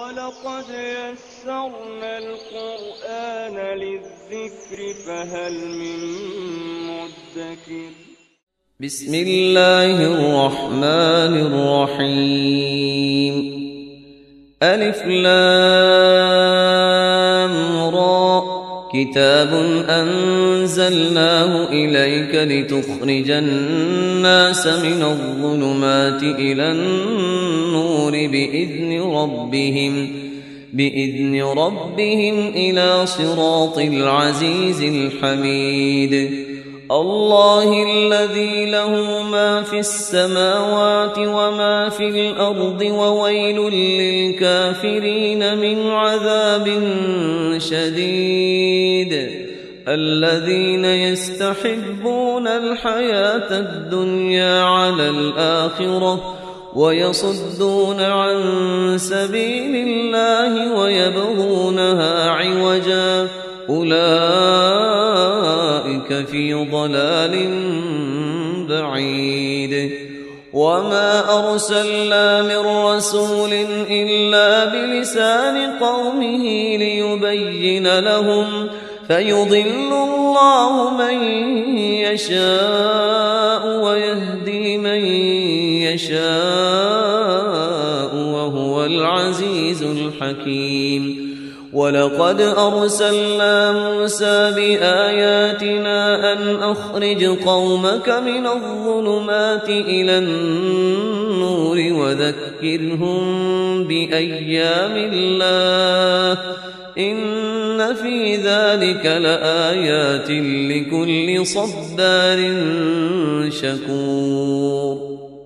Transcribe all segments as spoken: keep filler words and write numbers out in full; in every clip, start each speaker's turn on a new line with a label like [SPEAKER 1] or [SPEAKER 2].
[SPEAKER 1] ولقد يسرنا القرآن للذكر فهل من مدكر.
[SPEAKER 2] بسم الله الرحمن الرحيم. ألف لام را. كتاب أنزلناه إليك لتخرج الناس من الظلمات إلى النور بإذن ربهم بإذن ربهم إلى صراط العزيز الحميد. الله الذي له ما في السماوات وما في الأرض وويل للكافرين من عذاب شديد. الذين يستحبون الحياة الدنيا على الآخرة ويصدون عن سبيل الله ويبغونها عوجا أولئك في ضلال بعيد. وما أرسلنا من رسول إلا بلسان قومه ليبين لهم فيضل الله من يشاء ويهدي من يشاء وهو العزيز الحكيم. ولقد أرسلنا موسى بآياتنا أن أخرج قومك من الظلمات إلى النور وذكرهم بأيام الله إن في ذلك لآيات لكل صبار شكور.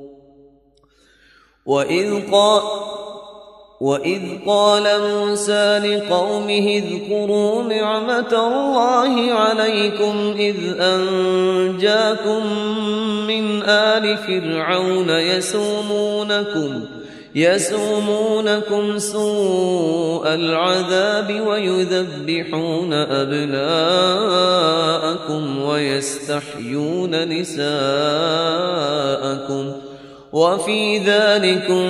[SPEAKER 2] وإذ قال وإذ قال موسى لقومه اذكروا نعمة الله عليكم إذ أنجاكم من آل فرعون يسومونكم يسومونكم سوء العذاب ويذبحون أبناءكم ويستحيون نساءكم وفي ذلكم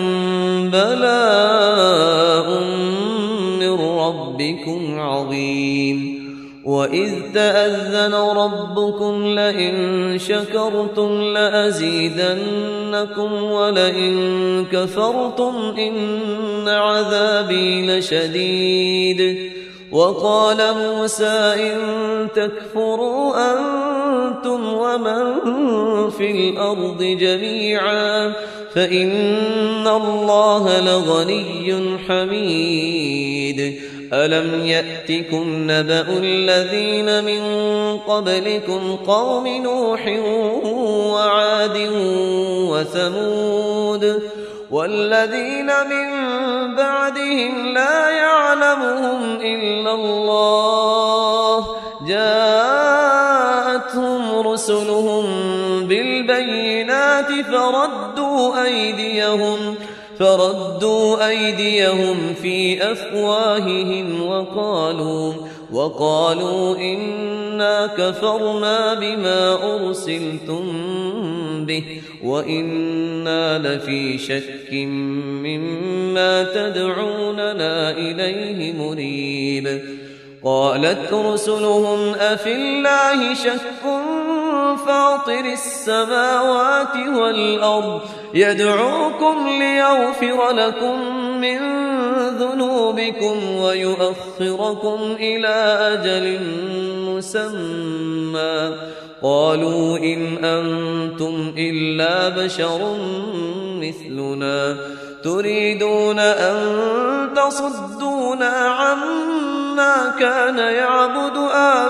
[SPEAKER 2] بلاء من ربكم عظيم. وإذ تأذن ربكم لئن شكرتم لأزيدنكم ولئن كفرتم إن عذابي لشديد. وقال موسى إن تكفروا أنتم ومن في الأرض جميعا فإن الله لغني حميد. ألم يأتكم نبأ الذين من قبلكم قوم نوح وعاد وثمود والذين من بعدهم لا يعلمهم إلا الله جاءتهم رسلهم بالبينات فردوا أيديهم فردوا أيديهم في أفواههم وقالوا وقالوا إنا كفرنا بما أرسلتم به وإنا لفي شك مما تدعوننا إليه مريب. قالت رسلهم أفي الله شك فاطر السماوات والأرض يدعوكم ليغفر لكم من ذنوبكم ويؤخركم إلى أجل مسمى قالوا إن أنتم إلا بشر مثلنا تريدون أن تصدونا عما كان يعبد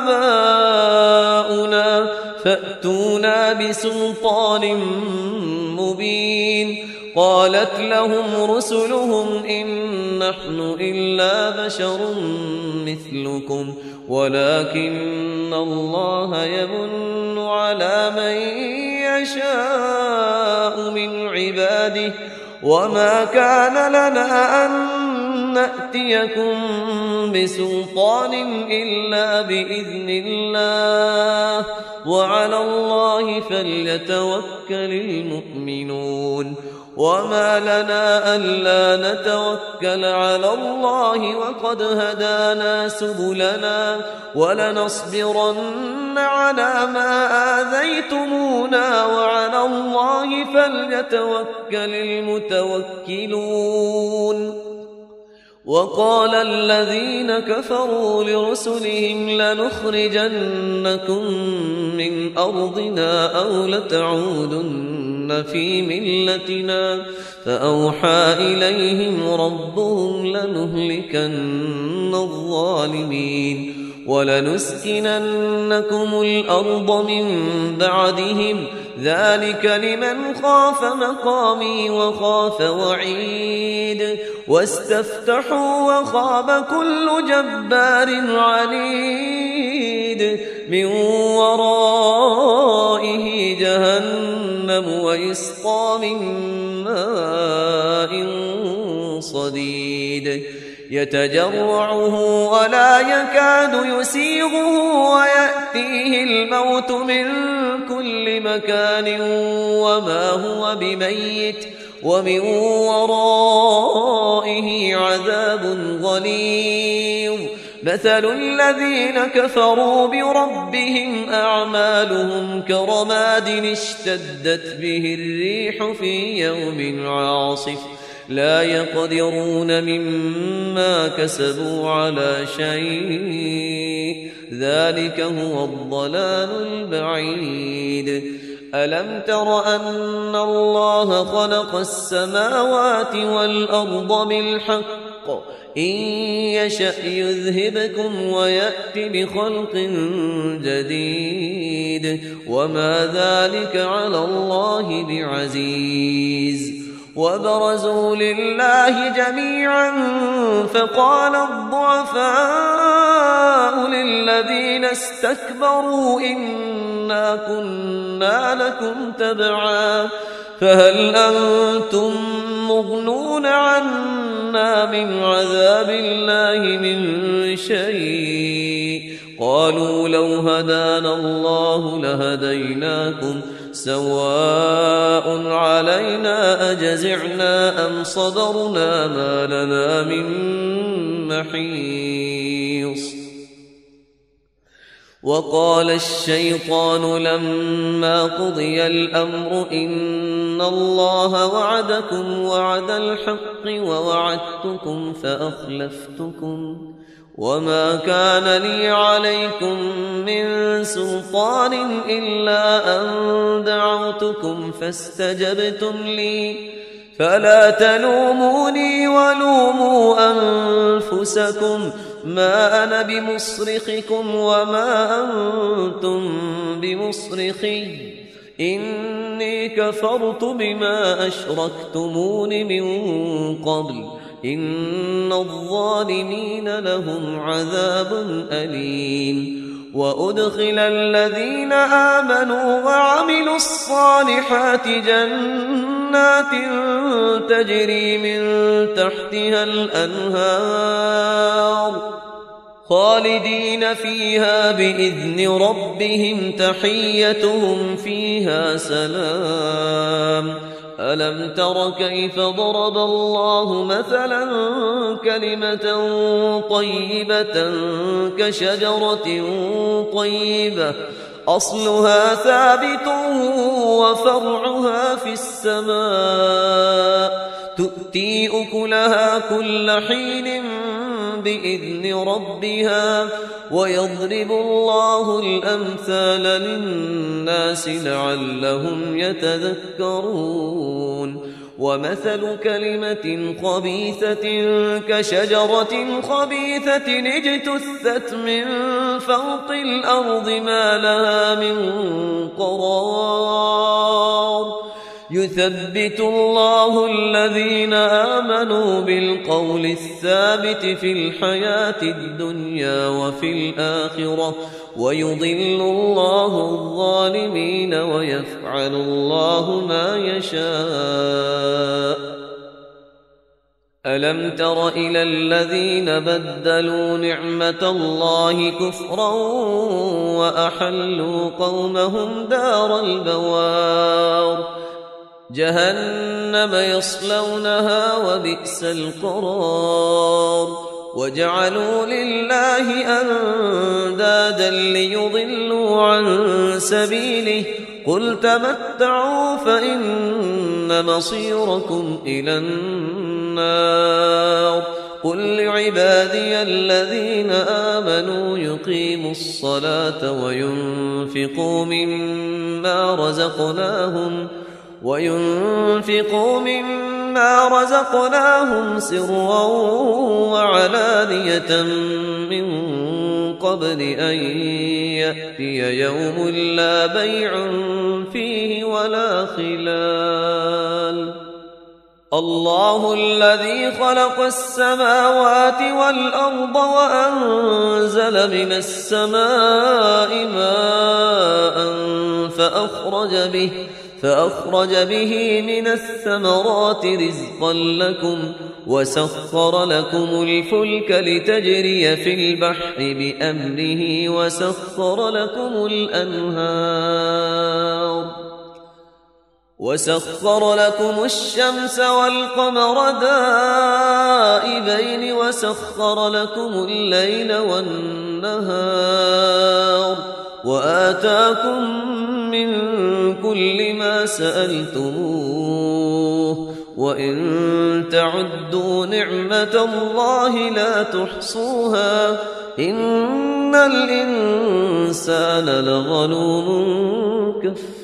[SPEAKER 2] آباؤنا فأتونا بسلطان مبين. قالت لهم رسلهم إن نحن إلا بشر مثلكم ولكن الله يمن على من يشاء من عباده وما كان لنا أن نأتيكم بسلطان إلا بإذن الله وعلى الله فليتوكل المؤمنون. وما لنا ألا نتوكل على الله وقد هدانا سبلنا ولنصبرن على ما آذيتمونا وعلى الله فليتوكل المتوكلون. وقال الذين كفروا لرسلهم لنخرجنكم من أرضنا أو لتعودن في ملتنا فأوحى إليهم ربهم لنهلكن الظالمين ولنسكننكم الأرض من بعدهم ذلك لمن خاف مقامي وخاف وعيد واستفتحوا وخاب كل جبار عنيد من ورائه جهنم ويسقى من ماء صديد يتجرعه ولا يكاد يسيغه ويأتيه الموت من كل مكان وما هو بميت ومن ورائه عذاب غليظ. مثل الذين كفروا بربهم أعمالهم كرماد اشتدت به الريح في يوم عاصف لا يقدرون مما كسبوا على شيء ذلك هو الضلال البعيد. ألم تر أن الله خلق السماوات والأرض بالحق إن يشأ يذهبكم ويأت بخلق جديد وما ذلك على الله بعزيز. وبرزوا لله جميعا فقال الضعفاء للذين استكبروا إنا كنا لكم تبعا فهل أنتم مغنون عنا من عذاب الله من شيء قالوا لو هدانا الله لهديناكم سواء علينا أجزعنا أم صبرنا ما لنا من محيص. وقال الشيطان لما قضي الأمر إن الله وعدكم وعد الحق ووعدتكم فأخلفتكم وما كان لي عليكم من سلطان إلا أن دعوتكم فاستجبتم لي فلا تلوموني ولوموا أنفسكم ما أنا بمصرخكم وما أنتم بمصرخي إني كفرت بما أشركتمون من قبل إن الظالمين لهم عذاب أليم. وأدخل الذين آمنوا وعملوا الصالحات جنات تجري من تحتها الأنهار خالدين فيها بإذن ربهم تحيتهم فيها سلام. ألم تر كيف ضرب الله مثلا كلمة طيبة كشجرة طيبة أصلها ثابت وفرعها في السماء تؤتي أكلها كل حين بإذن ربها ويضرب الله الأمثال للناس لعلهم يتذكرون. ومثل كلمة خبيثة كشجرة خبيثة اجتثت من فوق الأرض ما لها من قرار يثبت الله الذين آمنوا بالقول الثابت في الحياة الدنيا وفي الآخرة ويضل الله الظالمين ويفعل الله ما يشاء. ألم تر إلى الذين بدلوا نعمة الله كفرا وأحلوا قومهم دار البوار جهنم يصلونها وبئس القرار وجعلوا لله أندادا ليضلوا عن سبيله قل تمتعوا فإن مصيركم إلى النار قل لعبادي الذين آمنوا يقيموا الصلاة وينفقوا مما رزقناهم وينفقوا مما رزقناهم سرا وعلانية من قبل أن يأتي يوم لا بيع فيه ولا خلال الله الذي خلق السماوات والأرض وأنزل من السماء ماء فأخرج به فأخرج به من الثمرات رزقا لكم وسخر لكم الفلك لتجري في البحر بأمره وسخر لكم الأنهار وسخر لكم الشمس والقمر دائبين وسخر لكم الليل والنهار وآتاكم من كل ما سألتموه وإن تعدوا نعمة الله لا تحصوها إن الإنسان لظلوم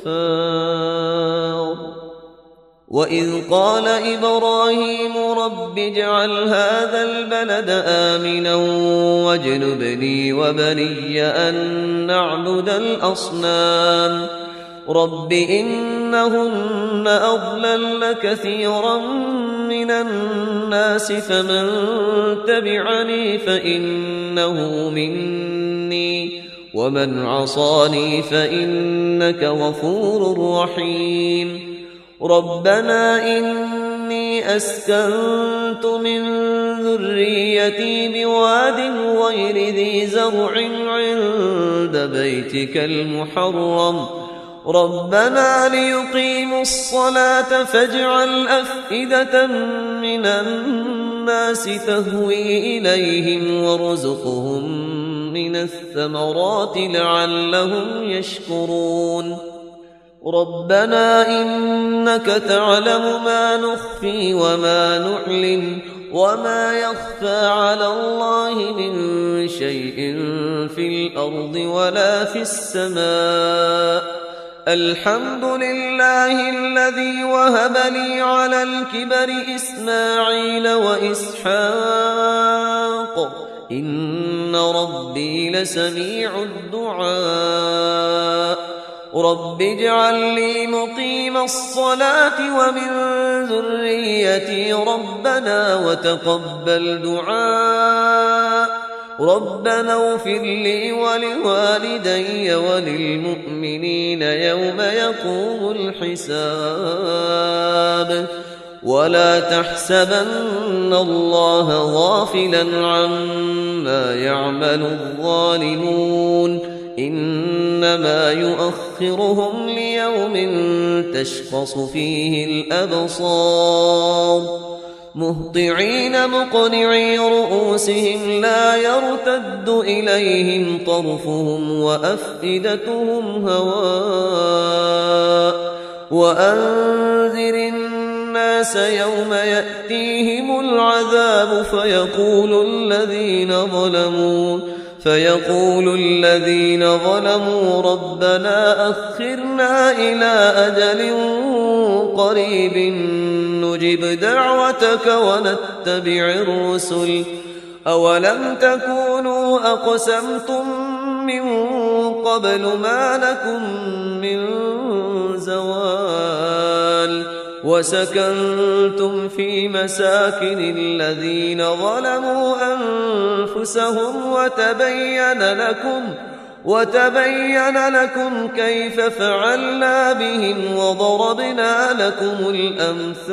[SPEAKER 2] كفار وإذ قال إبراهيم رب اجعل هذا البلد آمنا واجنبني وبني أن نعبد الأصنام رب إنهن أضللن كثيرا من الناس فمن تبعني فإنه مني ومن عصاني فإنك غفور رحيم ربنا إني أسكنت من ذريتي بواد غير ذي زرع عند بيتك المحرم ربنا ليقيموا الصلاة فاجعل أفئدة من الناس تهوي إليهم وارزقهم من الثمرات لعلهم يشكرون ربنا إنك تعلم ما نخفي وما نعلن وما يخفى على الله من شيء في الأرض ولا في السماء الحمد لله الذي وهب لي على الكبر إسماعيل وإسحاق إن ربي لسميع الدعاء رب اجعل لي مقيم الصلاة ومن ذريتي ربنا وتقبل دعاء ربنا اغفر لي ولوالدي وللمؤمنين يوم يقوم الحساب ولا تحسبن الله غافلا عما يعمل الظالمون إنما يؤخرهم ليوم تشخص فيه الأبصار مهطعين مقنعي رؤوسهم لا يرتد إليهم طرفهم وأفئدتهم هواء وأنذر الناس يوم يأتيهم العذاب فيقول الذين ظلموا فيقول الذين ظلموا ربنا أخرنا إلى أجل قريب نجب دعوتك ونتبع الرسل أولم تكونوا أقسمتم من قبل ما لكم من زوال وسكنتم في مساكن الذين ظلموا أنفسهم وتبين لكم وتبين لكم كيف فعلنا بهم وضربنا لكم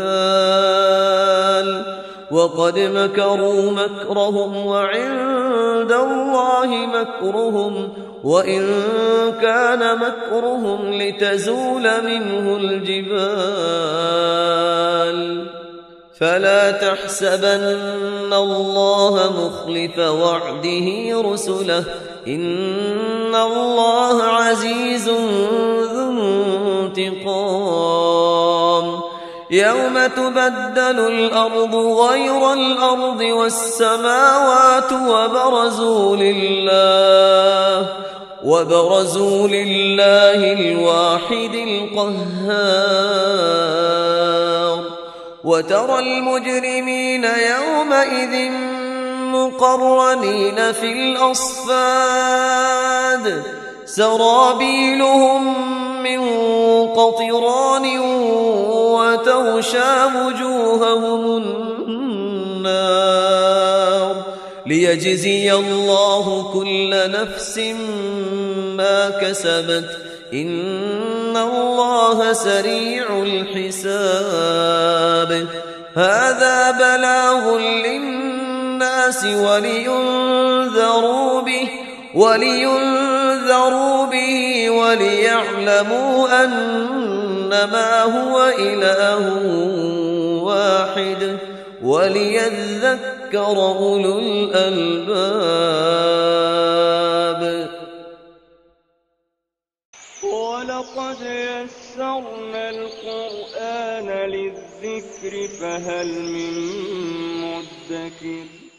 [SPEAKER 2] الأمثال وقد مكروا مكرهم وعند عند الله مكرهم وإن كان مكرهم لتزول منه الجبال فلا تحسبن الله مخلف وعده رسله إن الله عزيز ذو انتقام يوم تبدل الأرض غير الأرض والسماوات وبرزوا لله وبرزوا لله الواحد القهار وترى المجرمين يومئذ مقرنين في الأصفاد سرابيلهم من قطران وتغشى وجوههم النار ليجزي الله كل نفس ما كسبت إن الله سريع الحساب هذا بلاغ للناس ولينذروا به ولينذروا به وليعلموا أنما هو إله واحد وليذكر أولو الألباب
[SPEAKER 1] ولقد يسرنا القرآن للذكر فهل من مدكر